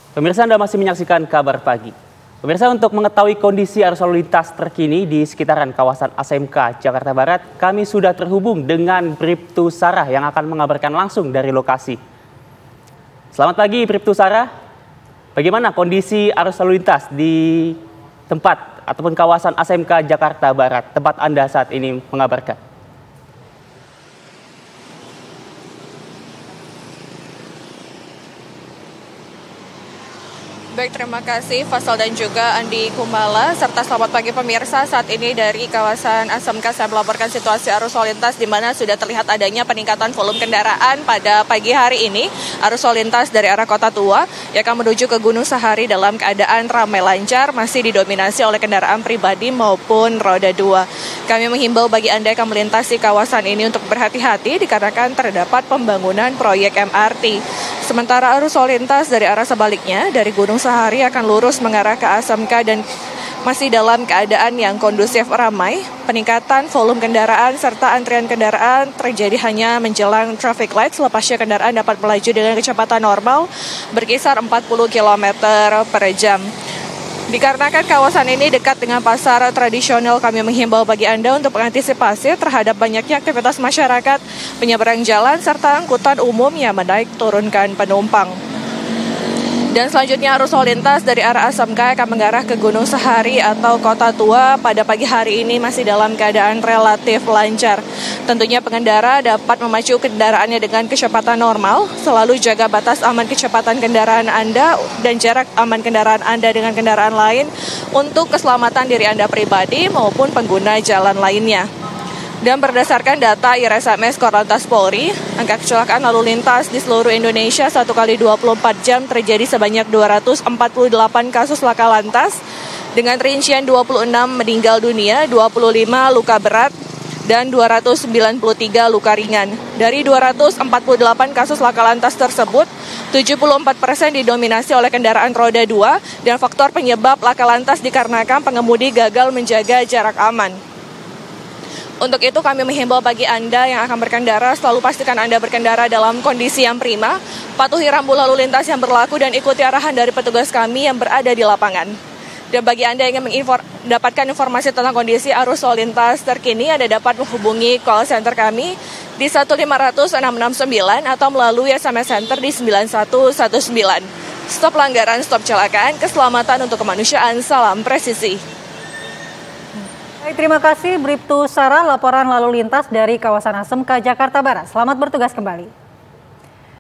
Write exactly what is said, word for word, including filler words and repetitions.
Pemirsa, Anda masih menyaksikan Kabar Pagi. Pemirsa, untuk mengetahui kondisi arus lalu lintas terkini di sekitaran kawasan A S M K Jakarta Barat, kami sudah terhubung dengan Bribtu Sarah yang akan mengabarkan langsung dari lokasi. Selamat pagi Bribtu Sarah, bagaimana kondisi arus lalu lintas di tempat ataupun kawasan A S M K Jakarta Barat, tempat Anda saat ini mengabarkan? Baik, terima kasih Faisal dan juga Andi Kumbala, serta selamat pagi pemirsa. Saat ini dari kawasan A S M K saya melaporkan situasi arus lalu lintas di mana sudah terlihat adanya peningkatan volume kendaraan pada pagi hari ini. Arus lalu lintas dari arah Kota Tua yang akan menuju ke Gunung Sahari dalam keadaan ramai lancar masih didominasi oleh kendaraan pribadi maupun roda dua. Kami menghimbau bagi Anda yang akan melintasi kawasan ini untuk berhati-hati dikarenakan terdapat pembangunan proyek M R T. Sementara arus lalu lintas dari arah sebaliknya dari Gunung Sahari akan lurus mengarah ke A S M K dan masih dalam keadaan yang kondusif ramai. Peningkatan volume kendaraan serta antrian kendaraan terjadi hanya menjelang traffic light, selepasnya kendaraan dapat melaju dengan kecepatan normal berkisar empat puluh kilometer per jam. Dikarenakan kawasan ini dekat dengan pasar tradisional, kami menghimbau bagi Anda untuk mengantisipasi terhadap banyaknya aktivitas masyarakat, penyeberang jalan, serta angkutan umum yang menaik turunkan penumpang. Dan selanjutnya arus lalu lintas dari arah A S M K akan mengarah ke Gunung Sahari atau Kota Tua pada pagi hari ini masih dalam keadaan relatif lancar. Tentunya pengendara dapat memacu kendaraannya dengan kecepatan normal, selalu jaga batas aman kecepatan kendaraan Anda dan jarak aman kendaraan Anda dengan kendaraan lain untuk keselamatan diri Anda pribadi maupun pengguna jalan lainnya. Dan berdasarkan data I R S M S Korlantas Polri, angka kecelakaan lalu lintas di seluruh Indonesia satu kali dua puluh empat jam terjadi sebanyak dua ratus empat puluh delapan kasus laka lantas, dengan rincian dua puluh enam meninggal dunia, dua puluh lima luka berat, dan dua ratus sembilan puluh tiga luka ringan. Dari dua ratus empat puluh delapan kasus laka lantas tersebut, tujuh puluh empat persen didominasi oleh kendaraan roda dua, dan faktor penyebab laka lantas dikarenakan pengemudi gagal menjaga jarak aman. Untuk itu kami menghimbau bagi Anda yang akan berkendara, selalu pastikan Anda berkendara dalam kondisi yang prima, patuhi rambu lalu lintas yang berlaku dan ikuti arahan dari petugas kami yang berada di lapangan. Dan bagi Anda yang ingin mendapatkan informasi tentang kondisi arus lalu lintas terkini, Anda dapat menghubungi call center kami di satu lima nol nol enam enam sembilan atau melalui S M S Center di sembilan satu satu sembilan. Stop pelanggaran, stop kecelakaan, keselamatan untuk kemanusiaan, salam presisi. Baik, terima kasih Bribtu Sarah, laporan lalu lintas dari kawasan A S M K Jakarta Barat. Selamat bertugas kembali.